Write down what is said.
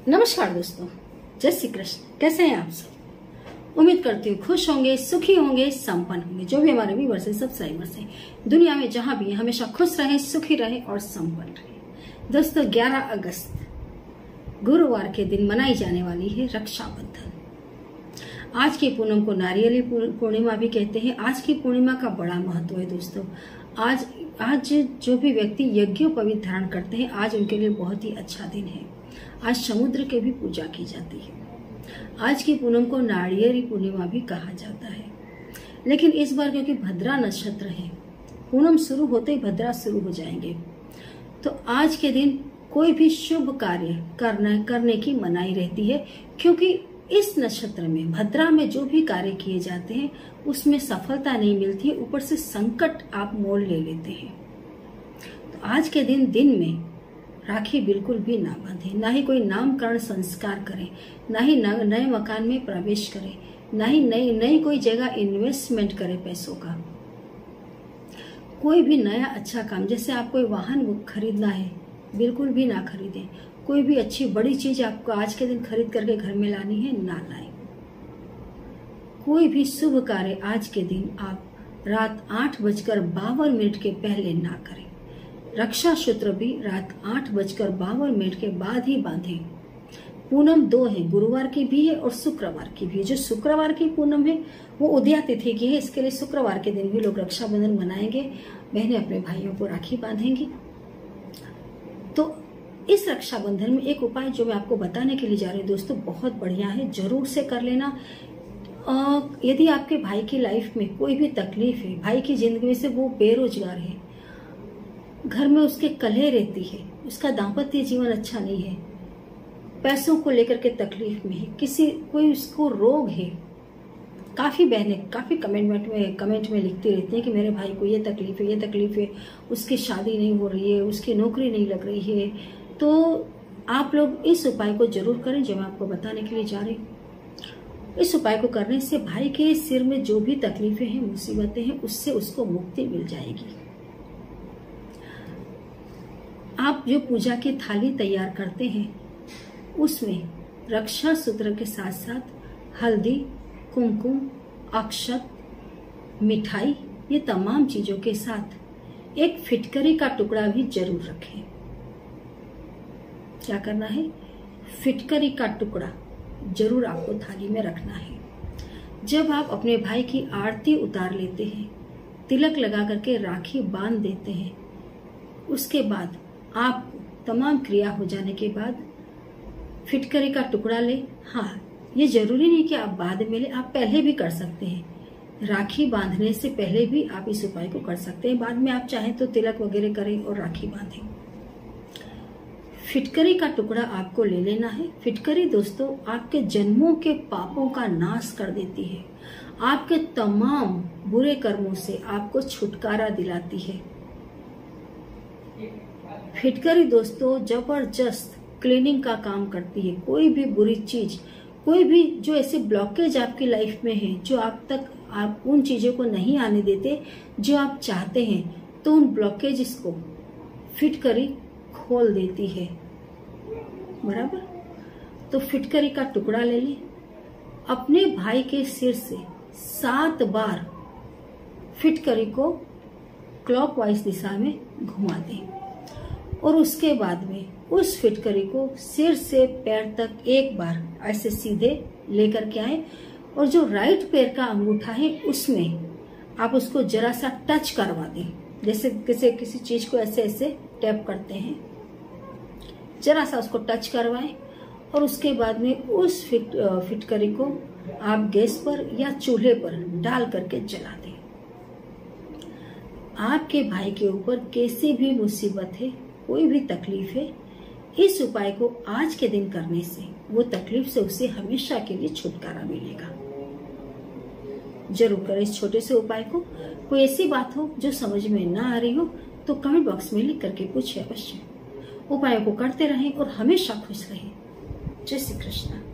नमस्कार दोस्तों, जय श्री कृष्ण। कैसे हैं आप सब? उम्मीद करती हूँ खुश होंगे, सुखी होंगे, संपन्न होंगे। जो भी हमारे व्यूअर्स हैं, सब्सक्राइबर्स हैं, दुनिया में जहां भी हैं, हमेशा खुश रहें, सुखी रहें और संपन्न रहें। दोस्तों, 11 अगस्त गुरुवार के दिन मनाई जाने वाली है रक्षाबंधन। आज की पूनम को नारियली पूर्णिमा भी कहते हैं। आज की पूर्णिमा का बड़ा महत्व है दोस्तों। आज जो भी व्यक्ति यज्ञोपवीत धारण करते हैं, आज उनके लिए बहुत ही अच्छा दिन है। आज समुद्र की भी पूजा की जाती है। आज की पूनम को नारियली पूर्णिमा भी कहा जाता है। लेकिन इस बार क्योंकि भद्रा नक्षत्र है, पूनम शुरू होते ही भद्रा शुरू हो जाएंगे, तो आज के दिन कोई भी शुभ कार्य करने की मनाही रहती है। क्योंकि इस नक्षत्र में, भद्रा में जो भी कार्य किए जाते हैं उसमें सफलता नहीं मिलती है, ऊपर से संकट आप मोल ले लेते हैं। तो आज के दिन में राखी बिल्कुल भी ना बांधें, ना ही कोई नामकरण संस्कार करें, ना ही नए मकान में प्रवेश करें, ना ही नई कोई जगह इन्वेस्टमेंट करें पैसों का। कोई भी नया अच्छा काम, जैसे आप कोई वाहन खरीदना है, बिल्कुल भी ना खरीदें। कोई भी अच्छी बड़ी चीज आपको आज के दिन खरीद करके घर में लानी है, ना लाएं। कोई भी शुभ कार्य आज के दिन आप रात 8:52 के पहले ना करें। रक्षा सूत्र भी रात 8:52 के बाद ही बांधें। पूनम 2 है, गुरुवार की भी है और शुक्रवार की भी है। जो शुक्रवार की पूनम है वो उदया तिथि की है, इसके लिए शुक्रवार के दिन भी लोग रक्षाबंधन मनाएंगे। बहनें अपने भाइयों को राखी बांधेंगी। तो इस रक्षाबंधन में एक उपाय जो मैं आपको बताने के लिए जा रही हूँ दोस्तों, बहुत बढ़िया है, जरूर से कर लेना। यदि आपके भाई की लाइफ में कोई भी तकलीफ है, भाई की जिंदगी में से वो बेरोजगार है, घर में उसके कलह रहती है, उसका दाम्पत्य जीवन अच्छा नहीं है, पैसों को लेकर के तकलीफ में है, कोई उसको रोग है। काफी बहनें काफी कमेंट में लिखती रहती हैं कि मेरे भाई को ये तकलीफ है, उसकी शादी नहीं हो रही है, उसकी नौकरी नहीं लग रही है। तो आप लोग इस उपाय को जरूर करें जो मैं आपको बताने के लिए जा रही हूँ। इस उपाय को करने से भाई के सिर में जो भी तकलीफें हैं, मुसीबतें हैं, उससे उसको मुक्ति मिल जाएगी। आप जो पूजा की थाली तैयार करते हैं उसमें रक्षा सूत्र के साथ साथ हल्दी, कुमकुम, अक्षत, मिठाई, ये तमाम चीजों के साथ एक फिटकरी का टुकड़ा भी जरूर रखें। क्या करना है? फिटकरी का टुकड़ा जरूर आपको थाली में रखना है। जब आप अपने भाई की आरती उतार लेते हैं, तिलक लगा करके राखी बांध देते हैं, उसके बाद आप तमाम क्रिया हो जाने के बाद फिटकरी का टुकड़ा ले। हाँ, ये जरूरी नहीं कि आप बाद में ले, आप पहले भी कर सकते हैं। राखी बांधने से पहले भी आप इस उपाय को कर सकते हैं। बाद में आप चाहें तो तिलक वगैरह करें और राखी बांधें। फिटकरी का टुकड़ा आपको ले लेना है। फिटकरी दोस्तों आपके जन्मों के पापों का नाश कर देती है, आपके तमाम बुरे कर्मों से आपको छुटकारा दिलाती है। फिटकरी दोस्तों जबरदस्त क्लीनिंग का काम करती है। कोई भी बुरी चीज, कोई भी जो ऐसे ब्लॉकेज आपकी लाइफ में है, जो आप उन चीजों को नहीं आने देते जो आप चाहते हैं, तो उन ब्लॉकेज को फिटकरी खोल देती है। बराबर? तो फिटकरी का टुकड़ा ले लें, अपने भाई के सिर से 7 बार फिटकरी को क्लॉकवाइज दिशा में घुमा दें और उसके बाद में उस फिटकरी को सिर से पैर तक एक बार ऐसे सीधे लेकर के आए और जो राइट पैर का अंगूठा है उसमें आप उसको जरा सा टच करवा दें। जैसे किसी चीज को ऐसे टैप करते हैं, जरा सा उसको टच करवाएं और उसके बाद में उस फिटकरी को आप गैस पर या चूल्हे पर डाल करके जला दें। आपके भाई के ऊपर कैसी भी मुसीबत है, कोई भी तकलीफ है, इस उपाय को आज के दिन करने से वो तकलीफ से उसे हमेशा के लिए छुटकारा मिलेगा। जरूर करें इस छोटे से उपाय को। कोई ऐसी बात हो जो समझ में ना आ रही हो तो कमेंट बॉक्स में लिख करके पूछिए अवश्य। उपायों को करते रहें और हमेशा खुश रहें। जय श्री कृष्ण।